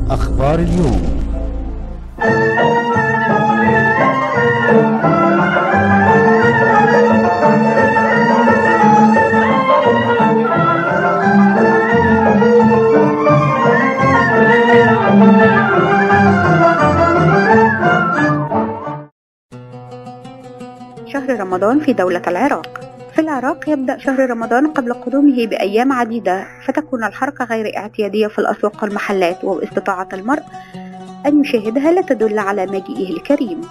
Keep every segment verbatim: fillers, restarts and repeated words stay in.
أخبار اليوم. شهر رمضان في دولة العراق. في العراق يبدأ شهر رمضان قبل قدومه بأيام عديدة، فتكون الحركة غير اعتيادية في الأسواق والمحلات، وباستطاعة المرء أن يشاهدها لا تدل على مجيئه الكريم.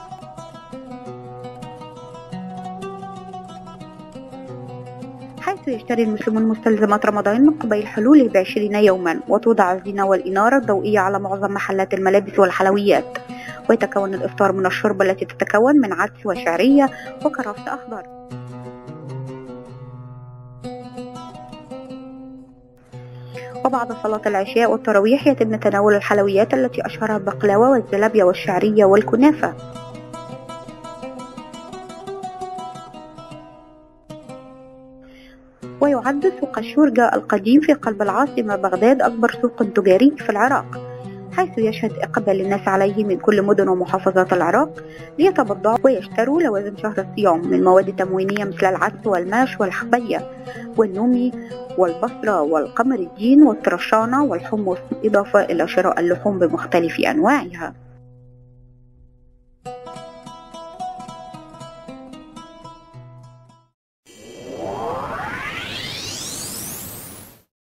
حيث يشتري المسلمون مستلزمات رمضان من قبيل حلوله بعشرين يوما، وتوضع الزينة والإنارة الضوئية على معظم محلات الملابس والحلويات، ويتكون الإفطار من الشوربة التي تتكون من عدس وشعرية وكرفس أخضر. وبعد صلاة العشاء والتراويح يتم تناول الحلويات التي أشهرها البقلاوة والزلابية والشعرية والكنافة. ويعد سوق الشورجة القديم في قلب العاصمة بغداد أكبر سوق تجاري في العراق، حيث يشهد إقبال الناس عليه من كل مدن ومحافظات العراق ليتبضعوا ويشتروا لوازم شهر الصيام من مواد تموينية مثل العدس والماش والحبية والنومي والبصرة والقمر الدين والترشانة والحمص، إضافة إلى شراء اللحوم بمختلف أنواعها.